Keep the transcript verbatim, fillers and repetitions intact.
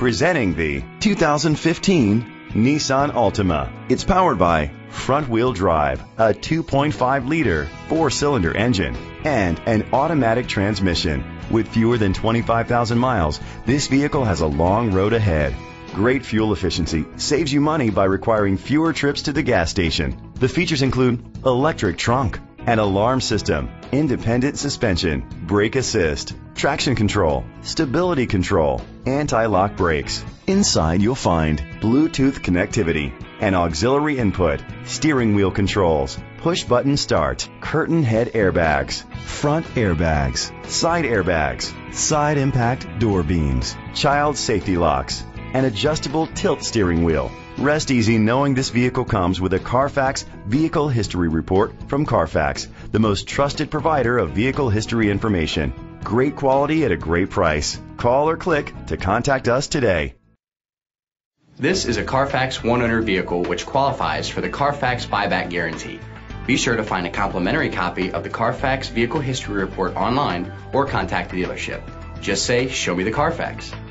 Presenting the two thousand fifteen Nissan Altima. It's powered by front-wheel drive, a two point five liter four-cylinder engine, and an automatic transmission. With fewer than twenty-five thousand miles, this vehicle has a long road ahead. Great fuel efficiency saves you money by requiring fewer trips to the gas station. The features include electric trunk, an alarm system, independent suspension, brake assist, traction control, stability control, anti-lock brakes. Inside you'll find Bluetooth connectivity, an auxiliary input, steering wheel controls, push button start, curtain head airbags, front airbags, side airbags, side impact door beams, child safety locks, an adjustable tilt steering wheel. Rest easy knowing this vehicle comes with a Carfax Vehicle History Report from Carfax, the most trusted provider of vehicle history information. Great quality at a great price. Call or click to contact us today. This is a Carfax one-owner vehicle which qualifies for the Carfax buyback guarantee. Be sure to find a complimentary copy of the Carfax Vehicle History Report online or contact the dealership. Just say, "Show me the Carfax."